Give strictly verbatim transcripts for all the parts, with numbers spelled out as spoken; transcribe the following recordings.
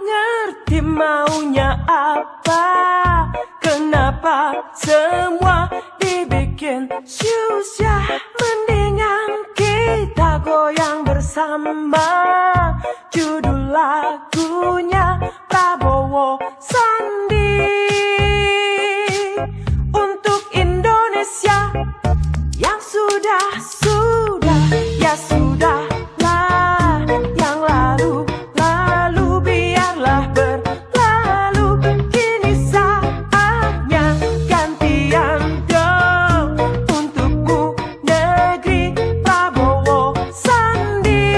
ngerti maunya apa, kenapa semua dibikin susah. Mendingan kita goyang bersama. Judul lagunya Prabowo Sandi. Untuk Indonesia yang sudah-sudah, ya sudahlah. Yang lalu-lalu biarlah berlalu. Kini saatnya gantian dong. Untukmu negeri Prabowo Sandi.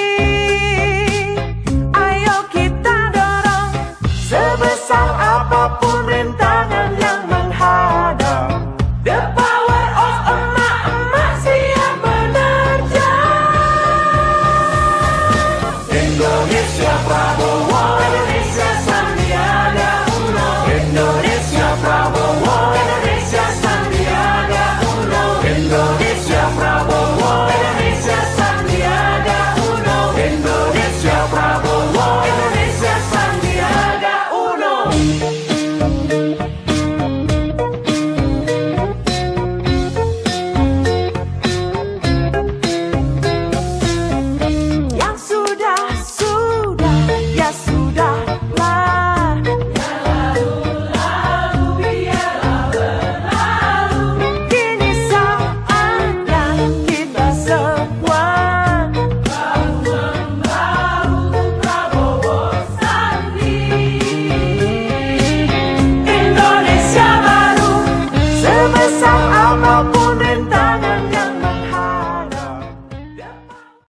Ayo kita dorong sebesar apapun rintangan yang menghadang. The power of emak-emak siap menerjang. Indonesia Prabowo